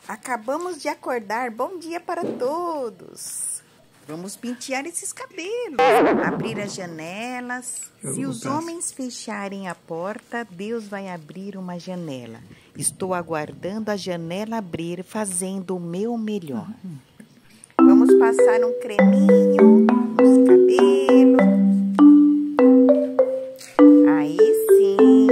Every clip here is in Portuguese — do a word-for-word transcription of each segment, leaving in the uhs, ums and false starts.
Acabamos de acordar. Bom dia para todos. Vamos pentear esses cabelos. Abrir as janelas. Se os homens fecharem a porta, Deus vai abrir uma janela. Estou aguardando a janela abrir, fazendo o meu melhor. Vamos passar um creminho nos cabelos. Aí sim.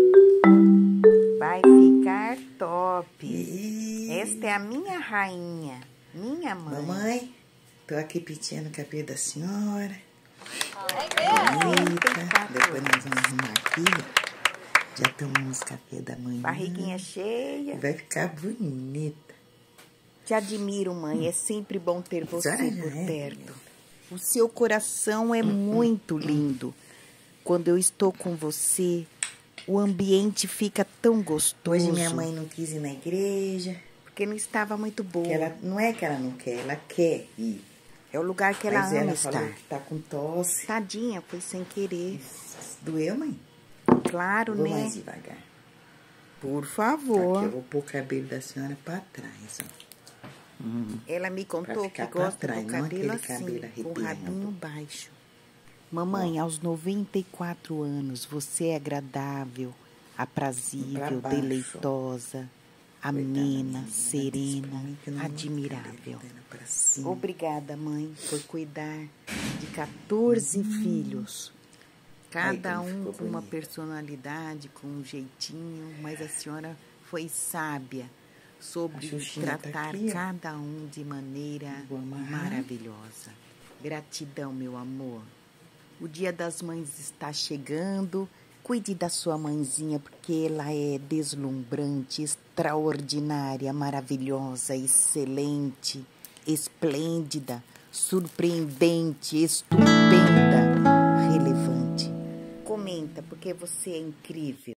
Vai ficar top. E... Esta é a minha rainha, minha mãe. Mamãe, tô aqui penteando o cabelo da senhora. É Bonita. Depois nós vamos arrumar aqui. Já tomamos café da manhã. Barriguinha cheia. Vai ficar bonita. Te admiro, mãe. É sempre bom ter você Já por é. perto. O seu coração é muito lindo. Quando eu estou com você, o ambiente fica tão gostoso. Hoje minha mãe não quis ir na igreja. Porque não estava muito boa. Que ela, não é que ela não quer, ela quer ir. É o lugar que ela Mas ama ela estar. falou que tá com tosse. Tadinha, foi sem querer. Doeu, mãe? Claro, Vou né? mais devagar. Por Aqui favor. eu vou pôr o cabelo da senhora pra trás, ó. Hum. Ela me contou que ficar pra gosta trás, do não cabelo aquele assim, cabelo com o arrepiando. rabinho baixo. Mamãe, aos noventa e quatro anos, você é agradável, aprazível, Pra baixo. deleitosa, amena, serena, admirável. Obrigada, mãe, por cuidar de quatorze Hum. filhos. Cada Aí, um ficou com uma bonito. personalidade, com um jeitinho, mas a senhora foi sábia sobre A Xuxinha tá tratar aqui, ó. cada um de maneira Vou amarrar. maravilhosa. Gratidão, meu amor. O Dia das Mães está chegando. Cuide da sua mãezinha, porque ela é deslumbrante, extraordinária, maravilhosa, excelente, esplêndida, surpreendente, estupenda, relevante. Comenta, porque você é incrível.